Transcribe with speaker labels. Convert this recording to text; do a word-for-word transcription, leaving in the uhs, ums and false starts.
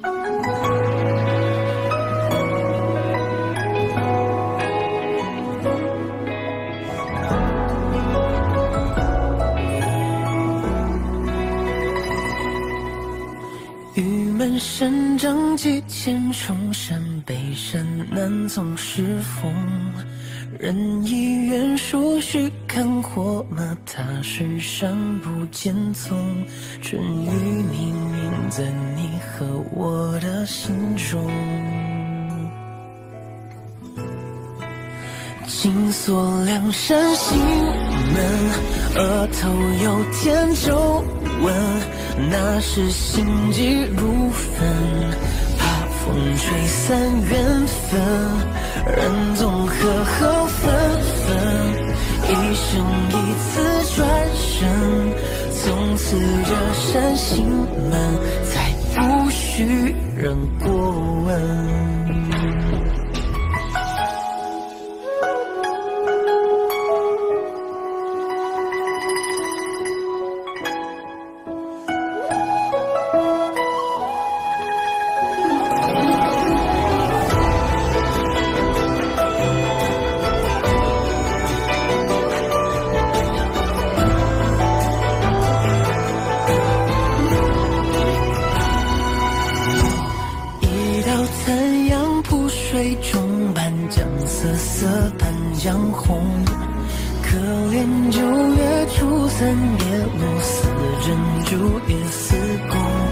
Speaker 1: 玉门山长几千重山，北山南总是风。人已远树须看火马，踏石山不见踪。春雨冥冥在你和我的心中。紧锁梁山心门，额头有天皱纹，那是心急如焚，怕风吹散缘分，人总和合纷纷，一生一次转身，从此这扇心门再不许人过问。残阳铺水中，半江瑟瑟半江红。可怜九月初三夜幕，似珍珠也似弓。